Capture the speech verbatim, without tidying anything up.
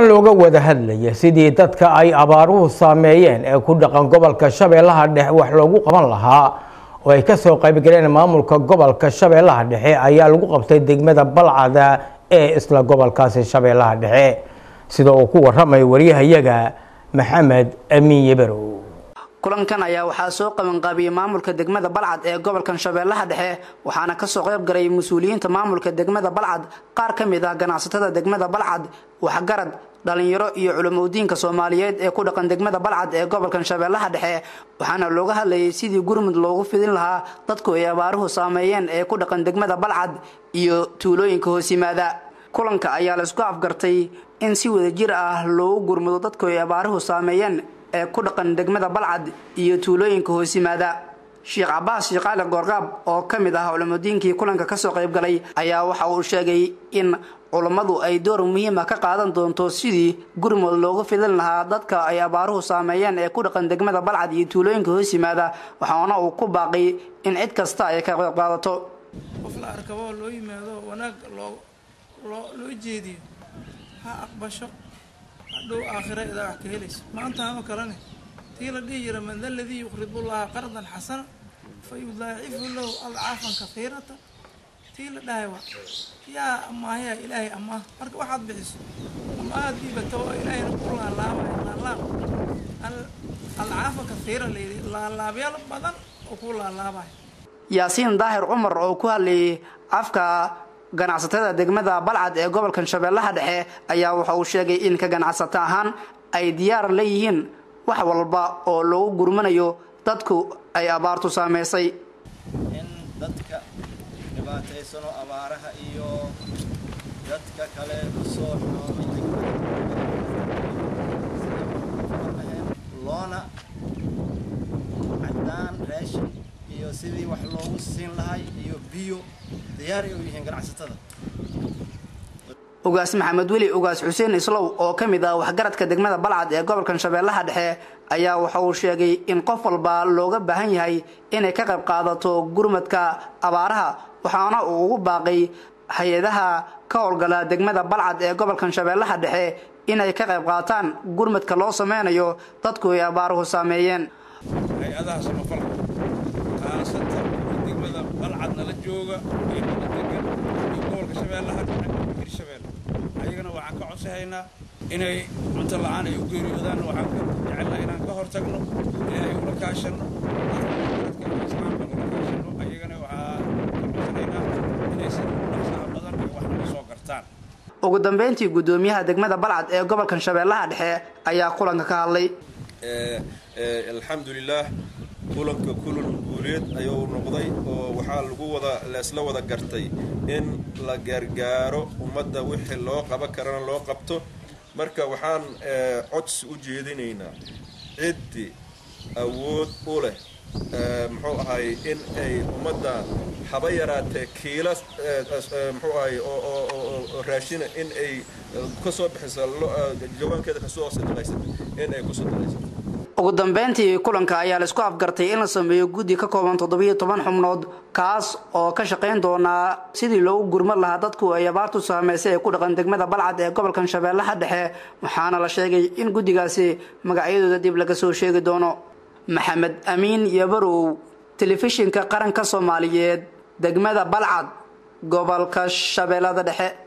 kulan looga wada hadlaya sidii dadka ay abaaruhu saameeyeen ee ku dhaqan gobolka Shabeellaha Dhexe wax loogu qaban lahaa oo ay ka soo qayb galeen maamulka gobolka Shabeellaha Dhexe ayaa lagu qabtay degmada Balcada ee isla gobolkaasi Shabeellaha Dhexe sida uu ku waramay wariyahayaga Maxamed Amiin Yabarow. kulankan ayaa waxaa soo qaban qaabiyay maamulka degmada Balcad ee gobolkan Shabeellaha Dhexe waxaana ka soo qayb galay mas'uuliyiinta maamulka degmada Balcad qaar ka mid ah ganacsatada degmada Balcad wax garad dhalinyaro iyo culimooyinka Soomaaliyeed ee ku dhaqan degmada Balcad ee gobolkan Shabeellaha Dhexe waxaana looga hadlayay sidii gurmud loogu fidin lahaa dadku ay abaaruhu saameeyeen ee ku dhaqan degmada Balcad iyo tuulooyinka hoos yimaada. kulanka ayaa la isku afgartay in si wada jir ah loo gurmudo dadku ay abaaruhu saameeyeen ee ku dhaqan degmada Balcad iyo tuulooyinka hoos yimaada. Sheekh Abbas Sheekh Ali Gorgab oo kamid ah culimooyinkii kulanka ka soo qayb galay ayaa waxa uu sheegay in culimadu ay door muhiim ah ka qaadan doonto sidii gurmud loogu fidin lahaa dadka ay abaaruhu saameeyeen ee ku dhaqan degmada Balcad iyo tuulooyinka hoos yimaada waxaana uu ku baaqay in cid kasta ay ka qayb qaadato. qof la arkabo loo yimaado wanaag loo loo jeediyo ha aqbasho dhow aakhira ila wax ka helayso maanta ama kalane tii la dhigay man alladhi yuqridu Allah qardan hasana fayudaa'ifu lahu ad'afan kathiratan tii la dhahay wa ya amma ya ilaahi amma marka waxaad bixiso amma aad diibato ilaahi ku la laabay la laab al ad'afan kathira la laabyal badan oo ku la laabay. Yaasiin Daahir Umar oo ku hadlay afka ganacsatada degmada Balcad ee gobolkan Shabeellaha Dhexe ayaa waxa uu sheegay in ka ganacsato ahaan ay diyaar leeyihiin wax walba oo loo gurmanayo dadku ay abaartu saameysay in dadka dhibaataysan abaaraha iyo dadka kale soo loona cadaan raashin iyo sidii wax loogu siin lahay iyo biyo diyaar u yihiin ganacsatada. Ugaas Maxamed Weli Ugaas Xuseen Islow oo kamid ah waxgaradka degmada Balcad ee gobolkan Shabeellaha Dhexe ayaa waxa uu sheegay in qof walba looga baahan yahay inay ka qayb qaadato gurmadka abaaraha waxaana uu ugu baaqay hay'adaha ka howlgala degmada Balcad ee gobolkan Shabeellaha Dhexe inay ka qayb qaataan gurmadka loo sameeyo dadku ay abaaruhu saameeyeen. hay'adaha samafalka kaasata degmada Balcad la jooga iyo degan gobolka Shabeellaha Dhexe Shabeelle ayagana waxaan ka codsanaynaa inay cunto la'aan ay u geeriyoodaan waxaan ka jecelnahay inaan ka hortagno inay ula kaashano ayagana waxaan ka codsanaynaa inay si dhaqsaha badan ay wax ka soo gartaan. ugu dambeyntii gudoomiyaha degmada Balcad ee gobolkan Shabeellaha Dhexe ayaa kulanka ka hadlay. ee alxamdulillah kulanka kulan guuleed ayuu noqday oo waxa lagu wada la isla wada gartay in la gargaaro ummadda wixii loo qaban karana loo qabto marka waxaan codsi u jeedinaynaa ciddi awood u leh muxuu ahay in ay ummadda haba yaraatee kiila muxuu ahay oo raashin in ay ka soo bixiso jawaankeeda ka soo sadaqaysan in ay ku sadaqaysan. ugu dambeyntii kulanka ayaa la isku afgartay in la sameeyo guddi ka kooban toddoba iyo toban xubnood kaas oo ka shaqeyn doona sidii loo gurmad lahaa dadku ay abaartu saameysay ee ku dhaqan degmada Balcad ee gobolkan Shabeellaha Dhexe waxaana la sheegay in guddigaasi magacyadooda dib laga soo sheegi doono. Maxamed Amiin Yabarow telefishinka qaranka Soomaaliyeed degmada Balcad gobolka Shabeellaha Dhexe.